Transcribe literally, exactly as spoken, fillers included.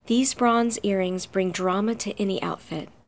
These bronze earrings bring drama to any outfit.